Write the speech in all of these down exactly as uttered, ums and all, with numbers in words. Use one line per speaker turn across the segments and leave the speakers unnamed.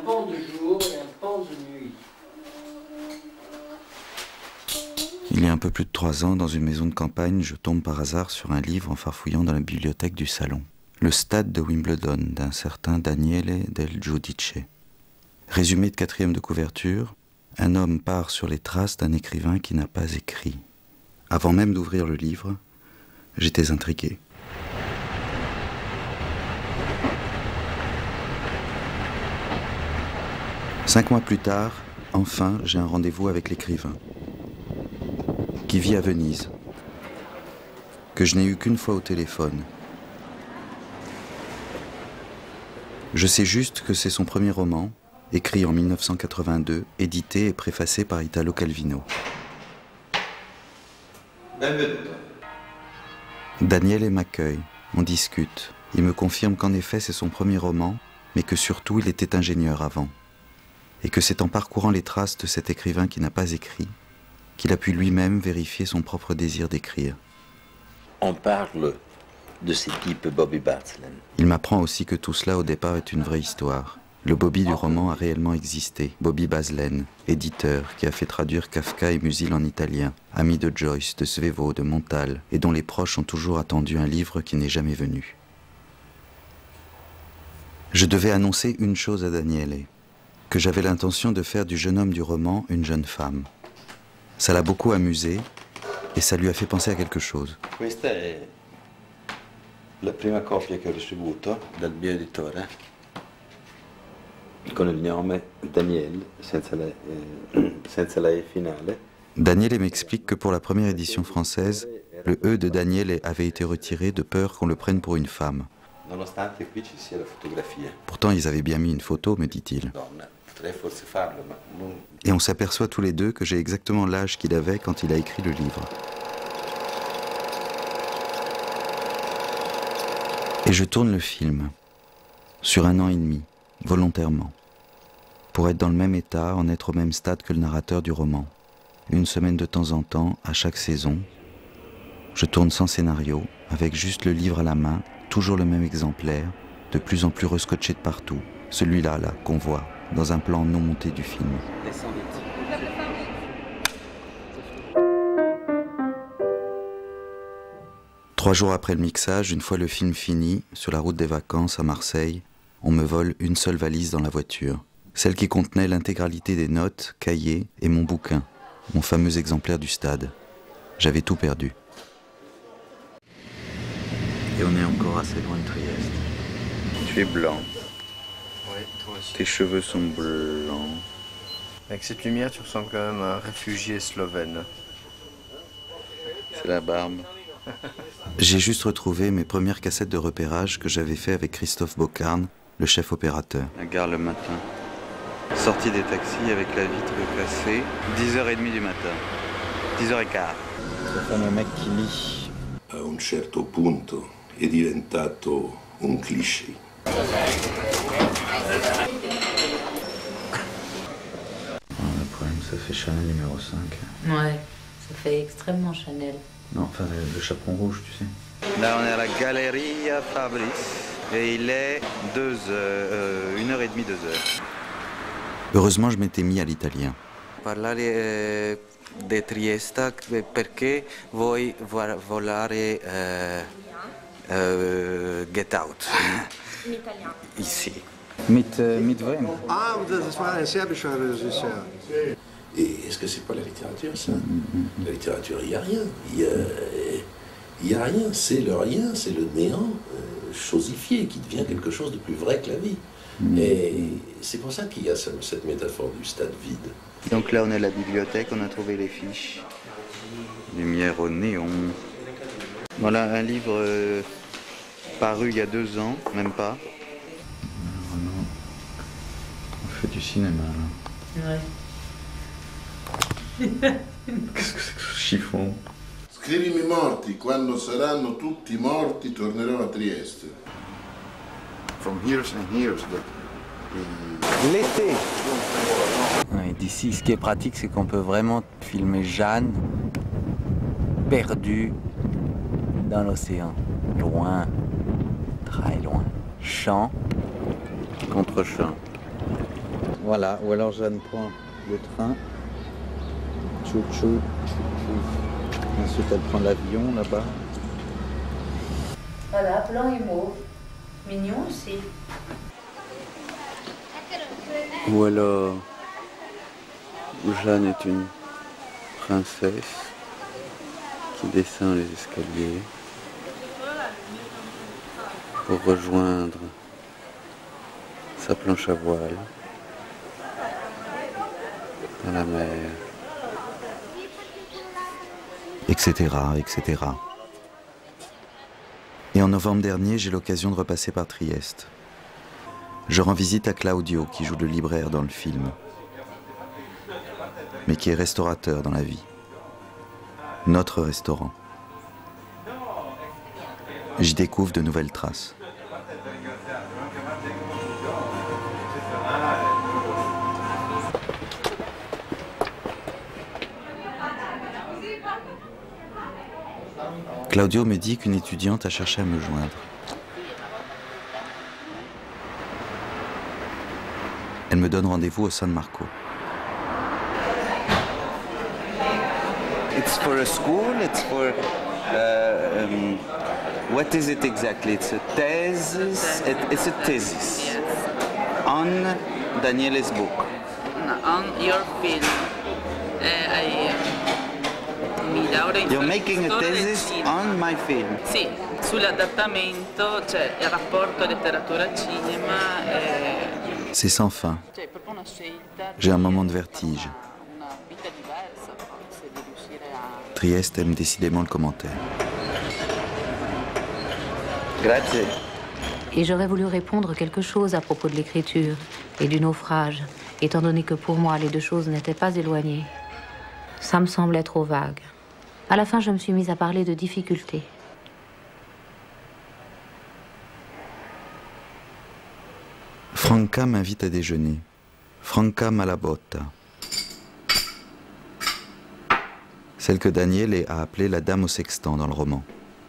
pan de jour et un pan de nuit.
Il y a un peu plus de trois ans, dans une maison de campagne, je tombe par hasard sur un livre en farfouillant dans la bibliothèque du salon. Le stade de Wimbledon d'un certain Daniele Del Giudice. Résumé de quatrième de couverture, un homme part sur les traces d'un écrivain qui n'a pas écrit. Avant même d'ouvrir le livre, j'étais intrigué. Cinq mois plus tard, enfin, j'ai un rendez-vous avec l'écrivain, qui vit à Venise, que je n'ai eu qu'une fois au téléphone. Je sais juste que c'est son premier roman, écrit en mille neuf cent quatre-vingt-deux, édité et préfacé par Italo Calvino. Daniele m'accueille, on discute. Il me confirme qu'en effet c'est son premier roman, mais que surtout il était ingénieur avant. Et que c'est en parcourant les traces de cet écrivain qui n'a pas écrit qu'il a pu lui-même vérifier son propre désir d'écrire.
On parle de ce type Bobby Batzlen.
Il m'apprend aussi que tout cela au départ est une vraie histoire. Le Bobby du roman a réellement existé. Bobby Batzlen, éditeur, qui a fait traduire Kafka et Musil en italien, ami de Joyce, de Svevo, de Montal, et dont les proches ont toujours attendu un livre qui n'est jamais venu. Je devais annoncer une chose à Daniele, que j'avais l'intention de faire du jeune homme du roman une jeune femme. Ça l'a beaucoup amusé et ça lui a fait penser à quelque chose.
Questa è la prima copia che ho ricevuto dal mio editore, con il nome Daniele, senza la, eh, senza la E finale.
Daniele m'explique que pour la première édition française, le E de Daniele avait été retiré de peur qu'on le prenne pour une femme.
Nonostante qui ci sia la fotografia.
Pourtant, ils avaient bien mis une photo, me dit-il. Et on s'aperçoit tous les deux que j'ai exactement l'âge qu'il avait quand il a écrit le livre. Et je tourne le film, sur un an et demi, volontairement, pour être dans le même état, en être au même stade que le narrateur du roman. Une semaine de temps en temps, à chaque saison, je tourne sans scénario, avec juste le livre à la main, toujours le même exemplaire, de plus en plus rescotché de partout, celui-là, là, qu'on voit, dans un plan non monté du film. Trois jours après le mixage, une fois le film fini, sur la route des vacances à Marseille, on me vole une seule valise dans la voiture. Celle qui contenait l'intégralité des notes, cahiers et mon bouquin, mon fameux exemplaire du stade. J'avais tout perdu. Et on est encore assez loin de Trieste. Tu es blanc.
Oui, toi aussi.
Tes cheveux sont blancs.
Avec cette lumière, tu ressembles quand même à un réfugié slovène.
C'est la barbe. J'ai juste retrouvé mes premières cassettes de repérage que j'avais fait avec Christophe Bocarn, le chef opérateur. La gare le matin. Sortie des taxis avec la vitre cassée. dix heures trente du matin. dix heures quinze. Ce fameux mec qui lit.
A un certo punto è diventato un cliché.
Le problème, ça fait Chanel numéro cinq.
Ouais, ça fait extrêmement Chanel.
Non, enfin le, le chaperon rouge, tu sais. Là, on est à la Galleria Fabrice et il est deux heures, euh, une heure et demie, deux heures. Heureusement, je m'étais mis à l'italien.
Parlare eh, de Trieste perché vuoi volare eh, eh, Get Out?
In Italiano.
Ici.
Mit, äh, mit wem?
Ah, das war ein serbischer Regisseur.
Et est-ce que c'est pas la littérature, ça? La littérature, il n'y a rien. Il n'y a, a rien. C'est le rien, c'est le néant euh, chosifié qui devient quelque chose de plus vrai que la vie. Mm. Et c'est pour ça qu'il y a cette métaphore du stade vide.
Donc là, on est à la bibliothèque, on a trouvé les fiches. Lumière au néon. Voilà un livre euh, paru il y a deux ans, même pas. Vraiment, on fait du cinéma, là.
Ouais.
Qu'est-ce que c'est que ce chiffon?
Scrivimi morti, quando saranno tutti morti tornerò a Trieste.
From years and years, but...
L'été. Ouais, d'ici, ce qui est pratique, c'est qu'on peut vraiment filmer Jeanne perdue dans l'océan, loin, très loin. Champ contre champ.
Voilà, ou alors Jeanne prend le train. Tchou tchou, tchou tchou. Ensuite elle prend l'avion là-bas.
Voilà, blanc et mauve. Mignon aussi.
Ou alors, Jeanne est une princesse qui descend les escaliers pour rejoindre sa planche à voile dans la mer.
Etc, et cetera. Et en novembre dernier, j'ai l'occasion de repasser par Trieste. Je rends visite à Claudio, qui joue le libraire dans le film, mais qui est restaurateur dans la vie. Notre restaurant. J'y découvre de nouvelles traces. Claudio me dit qu'une étudiante a cherché à me joindre. Elle me donne rendez-vous au San Marco.
It's for a school, it's for... Uh, um, what is it exactly? It's a thesis, it, it's a thesis.
Yes.
On Daniele's book.
No, on your film. Uh, I, um, mi laurea in
You're making a
storia del
thesis
cinema.
on my film.
Sì, sull'adattamento, cioè il rapporto letteratura-cinema. Eh,
C'est sans fin.
cioè, è proprio una scelta.
J'ai un moment de vertige.
Una vita diversa, forse, di riuscire a.
Trieste aime décidément le commentaire.
Grazie.
Et j'aurais voulu répondre quelque chose à propos de l'écriture et du naufrage, étant donné que pour moi, les deux choses n'étaient pas éloignées. Ça me semblait trop vague. À la fin, je me suis mise à parler de difficultés.
Franca m'invite à déjeuner. Franca Malabotta. Celle que Daniele a appelée la dame au sextant dans le roman.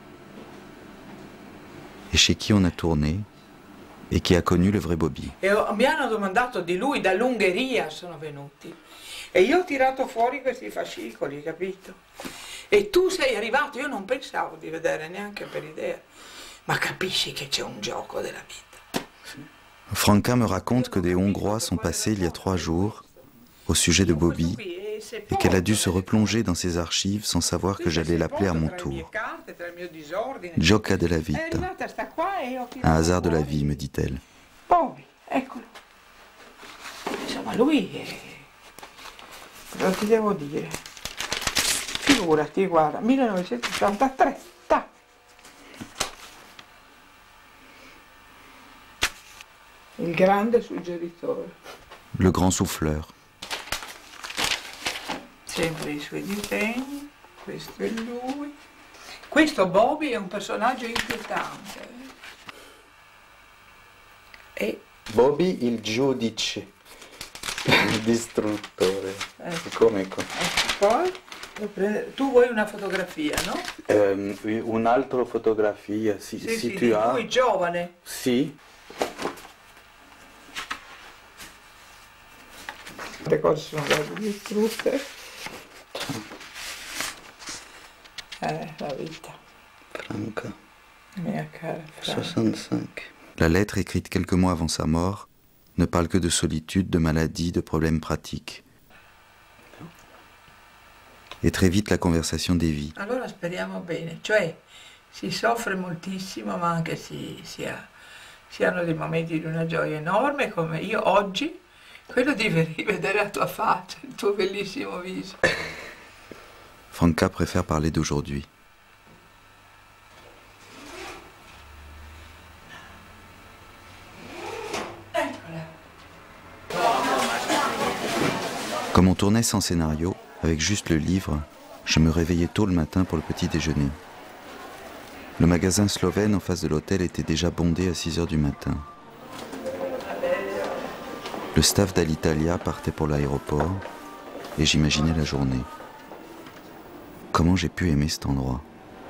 Et chez qui on a tourné, et qui a connu le vrai Bobby.
E mi hanno domandato di lui, dall'Ungheria sono venuti. E io ho tirato fuori questi fascicoli, capito? E tu sei arrivato, io non pensavo di vedere neanche per idea. Ma capisci che c'è un gioco della vita.
Franca me raconte que des Hongrois sont passés il y a trois jours au sujet de Bobby et qu'elle a dû se replonger dans ses archives sans savoir que j'allais l'appeler à mon tour. Gioca della vita. Un hasard de la vie, me dit-elle.
Bobby, eccolo. Insomma, lui è... Cosa ti devo dire? Figurati, guarda, millenovecentottantatré, ta. Il grande suggeritore.
Le grand souffleur.
Sempre i suoi disegni, questo è lui. Questo Bobby è un personaggio inquietante. E...
Bobby il giudice, il distruttore.
Eh.
Comico.
Poi tu vuoi una fotografia, no?
Um, un'altra fotografia, si,
sì,
si
sì,
tu
di
as.
lui giovane.
Sì.
Le cose sono state distrutte. Eh, la vita.
Franca.
Mia cara Franca.
soixante-cinq.
La lettre, écrite quelques mois avant sa mort, ne parle que de solitude, de maladie, de problèmes pratiques. Et très vite, la conversation dévie.
Allora speriamo bene, cioè si soffre moltissimo, ma anche si, si, ha, si hanno dei momenti di una gioia enorme, come io oggi, quello di rivedere la tua faccia, il tuo bellissimo viso.
Franca préfère parler d'aujourd'hui. Comme on tournait sans scénario, avec juste le livre, je me réveillais tôt le matin pour le petit déjeuner. Le magasin slovène en face de l'hôtel était déjà bondé à six heures du matin. Le staff d'Alitalia partait pour l'aéroport et j'imaginais la journée. Comment j'ai pu aimer cet endroit.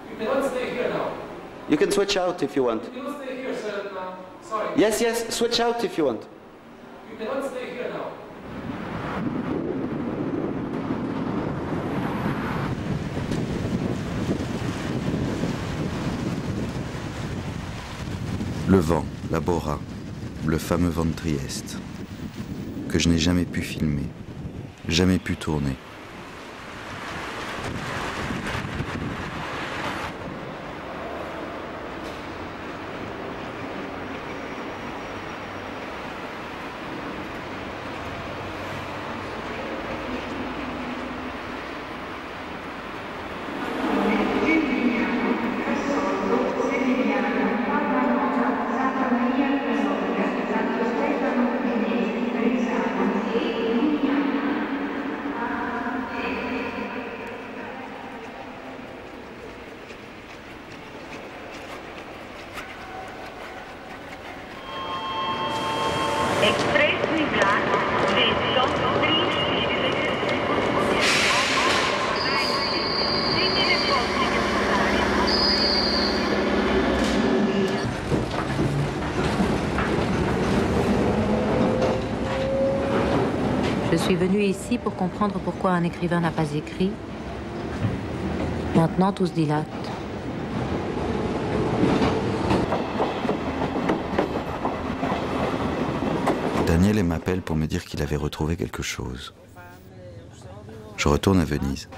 You can switch out if you want. Yes, yes, switch out if you want.
Le vent, la Bora, le fameux vent de Trieste, que je n'ai jamais pu filmer, jamais pu tourner.
Je suis venue ici pour comprendre pourquoi un écrivain n'a pas écrit. Maintenant, tout se dilate.
Daniele m'appelle pour me dire qu'il avait retrouvé quelque chose. Je retourne à Venise.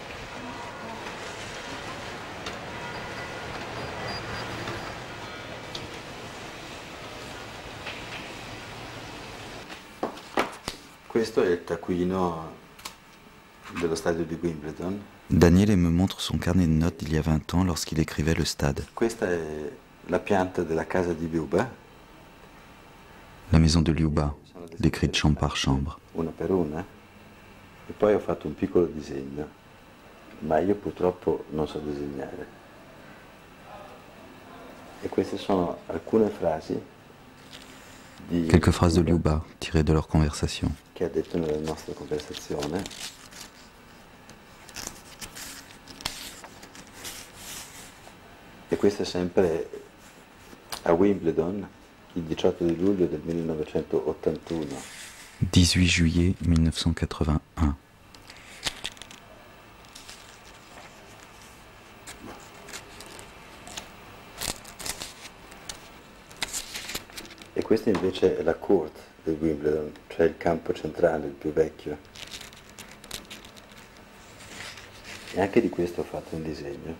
Questo è il taccuino dello stadio di Wimbledon.
Daniele me montre son carnet de notes d'il y a vingt ans lorsqu'il écrivait le stade.
Questa è la pianta della casa di Liuba.
La maison de Liuba, décrite chambre par chambre.
Una per una. E poi ho fatto un piccolo disegno, ma io purtroppo non so disegnare. E queste sono alcune frasi di
Quelques phrases de Liuba, tirées de leur conversation.
che ha detto nella nostra conversazione. E questo è sempre a Wimbledon, il diciotto di luglio del millenovecentottantuno.
dix-huit juillet mille neuf cent quatre-vingt-un.
E questo invece è la court di Wimbledon, cioè il campo centrale, il più vecchio. E anche di questo ho fatto un disegno,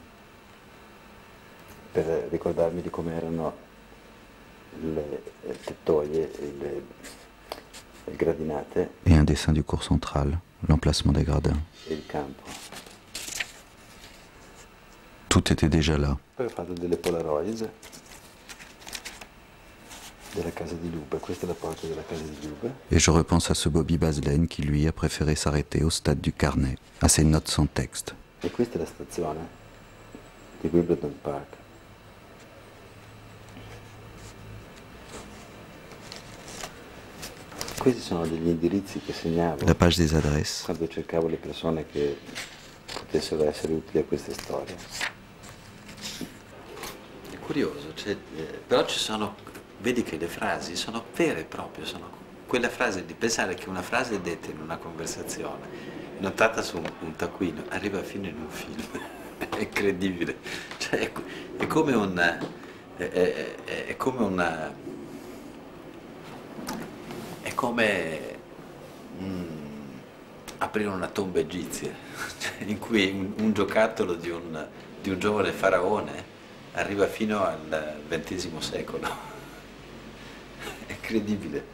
per ricordarmi di come erano le tettoie e le, le gradinate.
Et un dessin du cours central, l'emplacement des gradins.
E il campo.
Tout était déjà là.
Poi ho fatto delle Polaroids della casa di Liuba, questa è la porta della casa di Liuba.
Et je repense à ce Bobby Baslen qui, lui, a préféré s'arrêter au stade du carnet, à ses notes sans texte.
E questa è la stazione di Wimbledon Park. Questi sono degli indirizzi che segnavo.
La page des adresses.
Quando cercavo le persone che potessero essere utili a queste storie. È curioso, cioè, eh, però ci sono, vedi che le frasi sono vere e proprie, sono quella frase di pensare che una frase detta in una conversazione, notata su un, un taccuino, arriva fino in un film. È incredibile. Cioè, è, è come un... È, è, è come una... È come mm, aprire una tomba egizia, cioè, in cui un, un giocattolo di un, di un giovane faraone arriva fino al ventesimo secolo. È incredibile.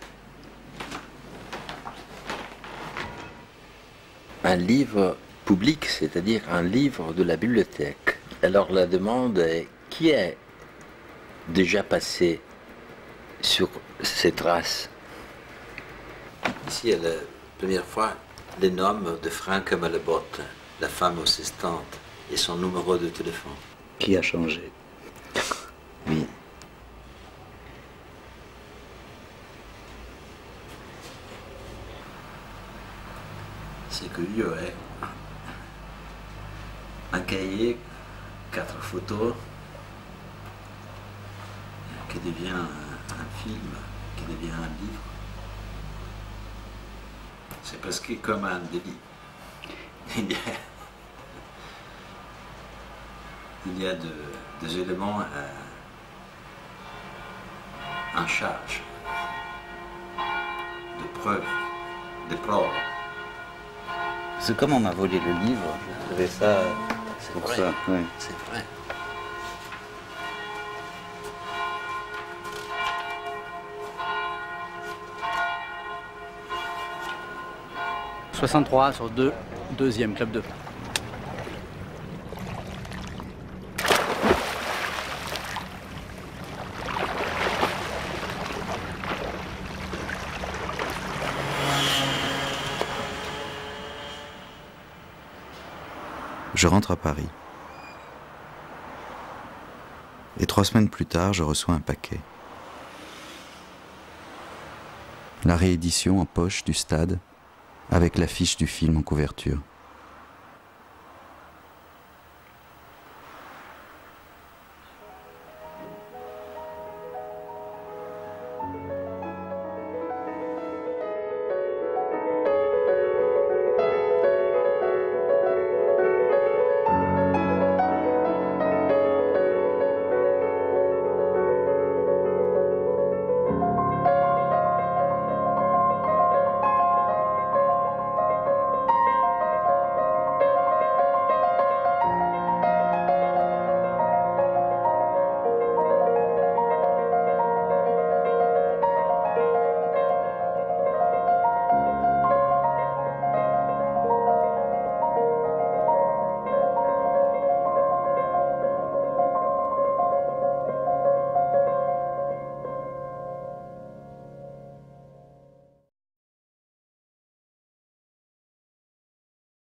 Un livre public, c'est-à-dire un livre de la bibliothèque. Alors la demande est, qui est déjà passé sur ces traces?
Ici est la première fois le nom de Franca Malabotta, la femme assistante, et son numéro de téléphone.
Qui a changé?
Oui. C'est curieux, hein? Un cahier, quatre photos, qui devient un, un film, qui devient un livre. c'est presque comme un délit. Il y a, il y a de, des éléments euh, en charge, de preuves, des preuves.
C'est comme on m'a volé le livre, je trouvais ça
C'est
pour
vrai,
ça. Ouais.
c'est vrai.
soixante-trois sur deux, deuxième club de.
Je rentre à Paris. Et trois semaines plus tard, je reçois un paquet. La réédition en poche du Stade, avec l'affiche du film en couverture.